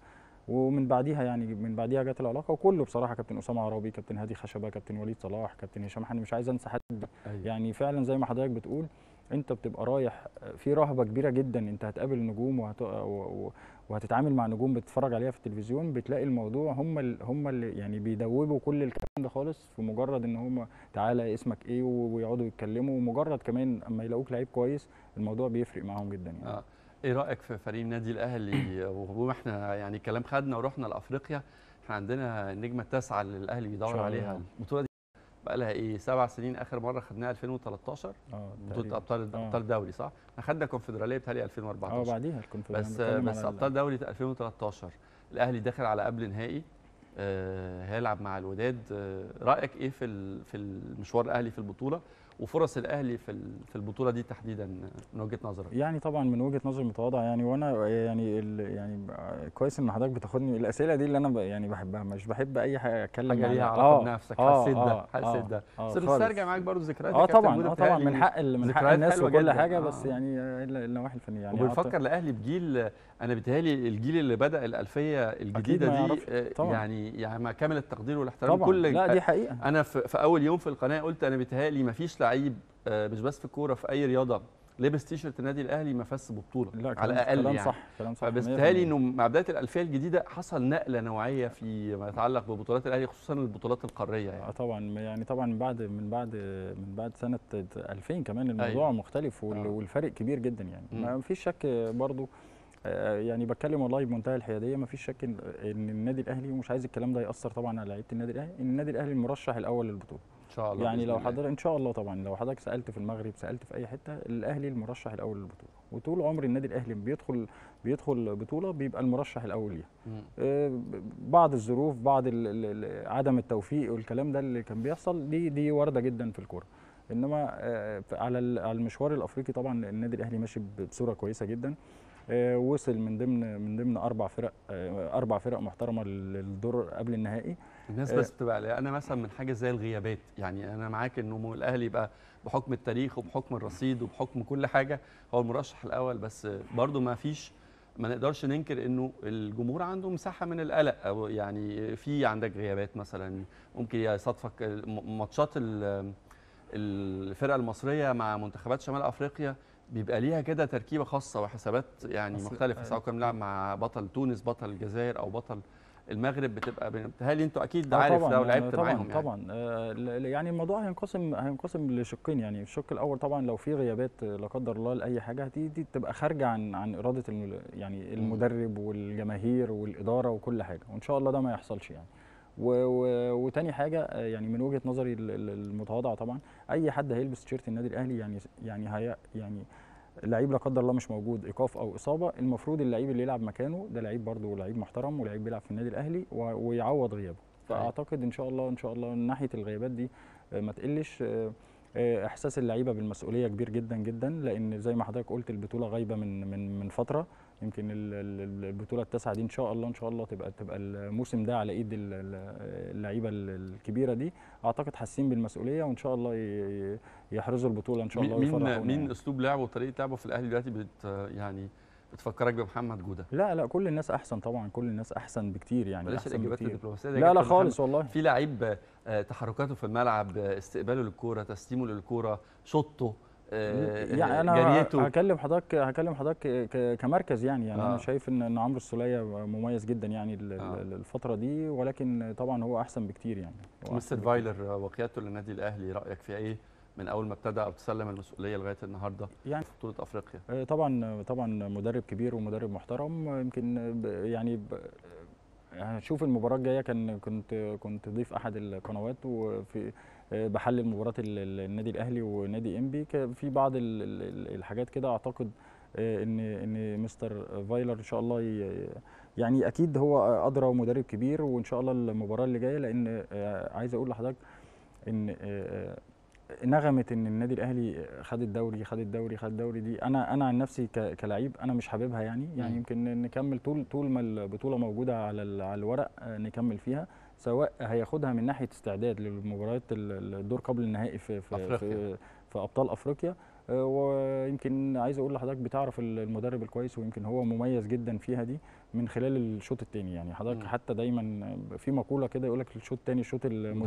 ومن بعديها يعني من بعديها جت العلاقه. وكله بصراحه كابتن اسامه عرابي، كابتن هادي خشبه، كابتن وليد صلاح، كابتن هشام حني، مش عايز انسى حد. يعني فعلا زي ما حضرتك بتقول، انت بتبقى رايح في رهبه كبيره جدا، انت هتقابل نجوم وهتتعامل مع نجوم بتتفرج عليها في التلفزيون، بتلاقي الموضوع هم اللي يعني بيدوبوا كل الكلام ده خالص، في مجرد ان هم تعالى اسمك ايه ويقعدوا يتكلموا، ومجرد كمان اما يلاقوك لعيب كويس الموضوع بيفرق معاهم جدا يعني. ايه رايك في فريق النادي الاهلي؟ واحنا يعني كلام خدنا ورحنا لافريقيا، احنا عندنا النجمه التاسعه اللي الاهلي بيدور عليها. البطوله دي بقى لها ايه 7 سنين، اخر مره خدناها 2013 بطوله ابطال الدوري صح؟ احنا خدنا كونفدراليه بتهيألي 2014 بعديها الكونفدراليه بس ابطال دوري 2013 الاهلي داخل على قبل نهائي هيلعب مع الوداد. رايك ايه في المشوار الاهلي في البطوله وفرص الاهلي في البطوله دي تحديدا من وجهه نظرك؟ يعني طبعا من وجهه نظري المتواضعه يعني، وانا يعني كويس ان حضرتك بتاخدني الاسئله دي اللي انا يعني بحبها، مش بحب اي حاجه اتكلم حاجه ليها علاقه بنفسك. حسيت ده بس بنسترجع معاك برضه ذكريات طبعا من حق الناس وكل حاجه، بس يعني النواحي الفنيه يعني. وبنفكر الاهلي بجيل، انا بيتهيألي الجيل اللي بدا الالفيه الجديده دي يعني مع كامل التقدير والاحترام كل لا دي حقيقه. انا في اول يوم في القناه قلت انا بيتهيألي ما فيش لعيب مش بس في الكوره، في اي رياضه لبس تيشرت النادي الاهلي ما فاز ببطوله على الاقل كلام يعني. كلام صح. فبس بيتهيألي انه مع بدايه الالفيه الجديده حصل نقله نوعيه فيما يتعلق ببطولات الاهلي، خصوصا البطولات القاريه يعني. طبعا من بعد سنه 2000 كمان الموضوع مختلف والفرق كبير جدا يعني. ما فيش شك برضو يعني بتكلم والله بمنتهى الحياديه، ما فيش شك ان النادي الاهلي، ومش عايز الكلام ده ياثر طبعا على لعيبه النادي الاهلي، ان النادي الاهلي المرشح الاول للبطوله ان شاء الله. يعني لو حضرتك ان شاء الله طبعا لو حضرتك سالت في المغرب، سالت في اي حته، الاهلي المرشح الاول للبطوله. وطول عمر النادي الاهلي بيدخل بطوله بيبقى المرشح الاول ليها. بعض الظروف، بعض عدم التوفيق والكلام ده اللي كان بيحصل دي وارده جدا في الكوره. انما على المشوار الافريقي طبعا النادي الاهلي ماشي بصوره كويسه جدا. وصل من ضمن اربع فرق محترمه للدور قبل النهائي. الناس بس بتبقى انا مثلا من حاجه زي الغيابات، يعني انا معاك انه الاهلي يبقى بحكم التاريخ وبحكم الرصيد وبحكم كل حاجه هو المرشح الاول، بس برضو ما نقدرش ننكر انه الجمهور عنده مساحه من القلق، او يعني في عندك غيابات مثلا ممكن يصادفك ماتشات الفرقه المصريه مع منتخبات شمال افريقيا بيبقى ليها كده تركيبه خاصه وحسابات يعني مختلفه، سواء كنا بنلعب مع بطل تونس، بطل الجزائر، او بطل المغرب، بتهيألي انتوا اكيد عارف ده ولعبت معاهم يعني. طبعا يعني الموضوع هينقسم لشقين. يعني الشق الاول طبعا لو في غيابات لا قدر الله لاي حاجه دي تبقى خارجه عن اراده يعني المدرب والجماهير والاداره وكل حاجه، وان شاء الله ده ما يحصلش يعني. وتاني حاجه يعني من وجهه نظري المتواضعه طبعا، اي حد هيلبس تيشيرت النادي الاهلي يعني لعيب لا قدر الله مش موجود، ايقاف او اصابه، المفروض اللعيب اللي يلعب مكانه ده لعيب برضه لعيب محترم ولعيب بيلعب في النادي الاهلي ويعوض غيابه. فاعتقد ان شاء الله من ناحيه الغيابات دي ما تقلش. احساس اللعيبه بالمسؤوليه كبير جدا جدا، لان زي ما حضرتك قلت البطوله غايبه من فتره، يمكن البطوله التاسعه دي ان شاء الله تبقى الموسم ده على ايد اللعيبه الكبيره دي. اعتقد حاسين بالمسؤوليه وان شاء الله يحرزوا البطوله ان شاء الله ويفرحونا. مين يعني. اسلوب لعبه وطريقه لعبه في الاهلي دلوقتي يعني بتفكرك بمحمد جوده؟ لا كل الناس احسن طبعا، كل الناس احسن بكتير يعني. بلاش الاجابات الدبلوماسيه. لا خالص والله. في لعيب تحركاته في الملعب، استقباله للكوره، تسليمه للكوره، شوطه، يعني انا هكلم حضرتك كمركز يعني انا شايف ان عمرو السوليه مميز جدا يعني الفتره دي، ولكن طبعا هو احسن بكتير يعني. مستر فايلر وقيادته للنادي الاهلي رايك في ايه من اول ما ابتدى او تسلم المسؤوليه لغايه النهارده يعني في بطوله افريقيا؟ طبعا مدرب كبير ومدرب محترم. يمكن يعني هشوف المباراه الجايه كنت ضيف احد القنوات وفي بحلل مباراه النادي الاهلي ونادي انبي، في بعض الحاجات كده اعتقد ان مستر فايلر ان شاء الله يعني اكيد هو ادرى ومدرب كبير، وان شاء الله المباراه اللي جايه، لان عايز اقول لحضرتك ان نغمه ان النادي الاهلي خد الدوري دي انا عن نفسي كلاعب انا مش حاببها يعني يمكن نكمل طول ما البطوله موجوده على الورق نكمل فيها، سواء هياخدها من ناحيه استعداد للمباريات الدور قبل النهائي في ابطال افريقيا. ويمكن عايز اقول لحضرتك بتعرف المدرب الكويس، ويمكن هو مميز جدا فيها دي من خلال الشوط الثاني يعني. حضرتك حتى دايما في مقوله كده يقول لك الشوط الثاني شوط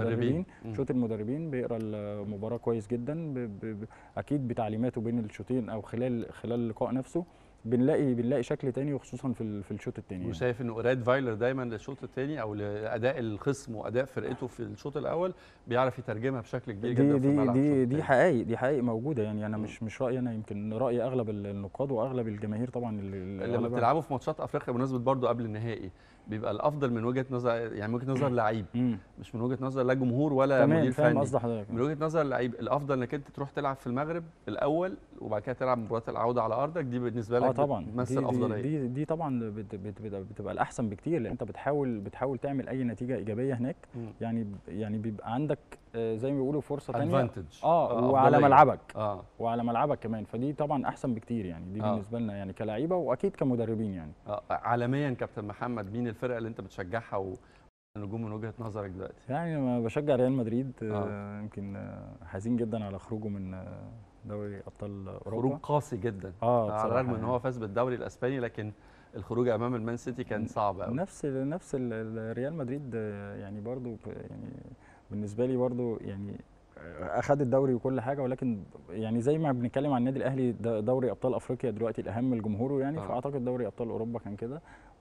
المدربين بيقرا المباراه كويس جدا اكيد بتعليماته بين الشوطين او خلال اللقاء نفسه بنلاقي شكل تاني، وخصوصا في الشوط الثاني. وشايف انه قراءه فايلر دايما للشوط الثاني او لاداء الخصم واداء فرقته في الشوط الاول بيعرف يترجمها بشكل كبير جدا في الملعب. دي حقائق موجوده يعني. انا مش رايي انا، يمكن راي اغلب النقاد واغلب الجماهير طبعا. لما بتلعبوا في ماتشات افريقيا بمناسبه برضو قبل النهائي بيبقى الافضل من وجهه نظر يعني من وجهه نظر لعيب، مش من وجهه نظر لا جمهور ولا مدير فني، من وجهه نظر لعيب الافضل انك انت تروح تلعب في المغرب الاول وبعد كده تلعب مباراه العوده على ارضك. دي بالنسبه لك طبعا بتمثل افضليه. دي طبعا بتبقى الاحسن بكتير، لان انت بتحاول تعمل اي نتيجه ايجابيه هناك. يعني بيبقى عندك زي ما بيقولوا فرصه ثانيه وعلى ملعبك وعلى ملعبك كمان، فدي طبعا احسن بكتير يعني. دي بالنسبه لنا يعني كلاعيبه واكيد كمدربين يعني. عالميا كابتن محمد، مين الفرقه اللي انت بتشجعها والنجوم من وجهه نظرك دلوقتي؟ يعني انا بشجع ريال مدريد. يمكن حزين جدا على خروجه من دوري ابطال اوروبا. خروج قاسي جدا على الرغم ان هو فاز بالدوري الاسباني، لكن الخروج امام المان سيتي كان صعب قوي. نفس ريال مدريد يعني برضو يعني بالنسبه لي برضو يعني اخذ الدوري وكل حاجه، ولكن يعني زي ما بنتكلم عن النادي الاهلي دوري ابطال افريقيا دلوقتي الاهم لجمهوره يعني. فاعتقد دوري ابطال اوروبا كان كده.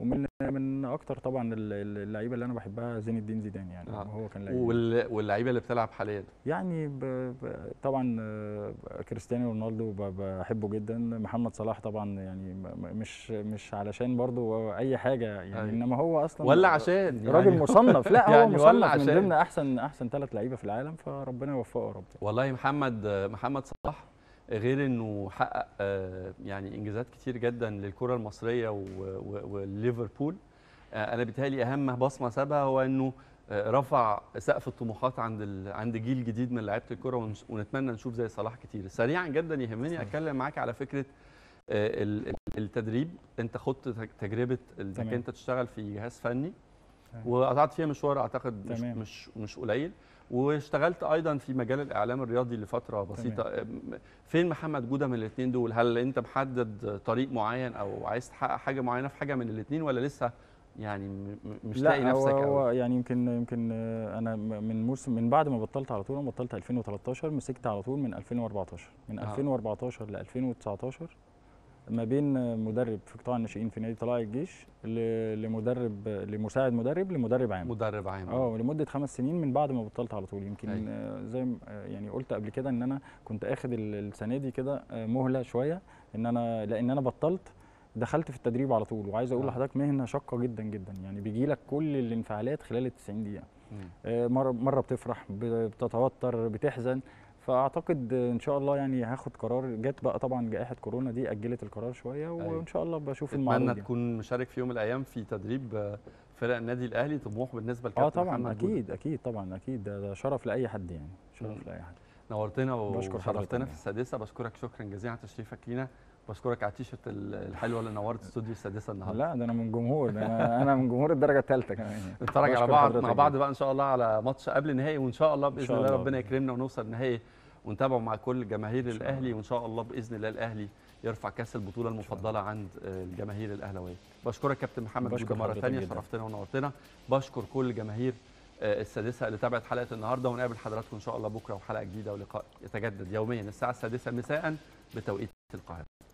ومن اكتر طبعا اللعيبه اللي انا بحبها زين الدين زيدان يعني. هو كان لعيب. واللعيبه اللي بتلعب حاليا يعني طبعا كريستيانو رونالدو بحبه جدا. محمد صلاح طبعا يعني مش علشان برضو اي حاجه يعني، انما هو اصلا ولا عشان راجل يعني مصنف. لا هو يعني مصنف من ضمن احسن 3 لعيبه في العالم، فربنا يوفقه يا رب. والله محمد صلاح غير انه حقق يعني انجازات كتير جدا للكره المصريه وليفربول، انا بيتهيألي اهم بصمه سابها هو انه رفع سقف الطموحات عند جيل جديد من لعيبه الكره، ونتمنى نشوف زي صلاح كتير. سريعا جدا يهمني اتكلم معاك على فكره التدريب انت خدت تجربه انك تمام. انت تشتغل في جهاز فني تمام. وقطعت فيها مشوار اعتقد تمام. مش قليل، واشتغلت ايضا في مجال الاعلام الرياضي لفتره بسيطه. فين محمد جوده من الاثنين دول؟ هل انت محدد طريق معين او عايز تحقق حاجه معينه في حاجه من الاثنين، ولا لسه يعني مش لاقي نفسك؟ لا هو يعني يمكن انا من بعد ما بطلت على طول، انا بطلت 2013 مسكت على طول من 2014 من 2014 ل 2019 ما بين مدرب في قطاع الناشئين في نادي طلائع الجيش لمدرب لمساعد مدرب لمدرب عام. مدرب عام لمده 5 سنين من بعد ما بطلت على طول. يمكن زي يعني قلت قبل كده ان انا كنت اخد السنه دي كده مهله شويه، لان انا بطلت دخلت في التدريب على طول. وعايز اقول لحضرتك مهنه شاقه جدا جدا، يعني بيجي لك كل الانفعالات خلال ال 90 دقيقه. مره بتفرح، بتتوتر، بتحزن. فاعتقد ان شاء الله يعني هاخد قرار. جت بقى طبعا جائحه كورونا دي اجلت القرار شويه، وان شاء الله بشوف المعروض. اتمنى تكون مشارك في يوم من الايام في تدريب فرق النادي الاهلي. طموح بالنسبه لكابتن طبعا محمد اكيد طبعا اكيد، ده شرف لاي حد، يعني شرف لاي حد. نورتنا وشرفتنا في السادسه. بشكرك شكرا جزيلا على تشريفك لينا. بشكرك على التيشيرت الحلوه اللي نورت استوديو السادسه النهارده. لا ده انا من جمهور، انا من جمهور الدرجه الثالثه كمان. نتفرج على بعض مع بعض بقى ان شاء الله على ماتش قبل النهائي، وان شاء الله باذن الله ربنا يكرمنا ونوصل النهائي ونتابعه مع كل جماهير الاهلي، وان شاء الله باذن الله الاهلي يرفع كاس البطوله المفضله عند الجماهير الاهلاويه. بشكرك كابتن محمد جوده مره ثانيه، شرفتنا ونورتنا. بشكر كل جماهير السادسه اللي تابعت حلقه النهارده، ونقابل حضراتكم ان شاء الله بكره وحلقه جديده ولقاء يتجدد يوميا الساعه 6 مساء بتوقيت القاهره.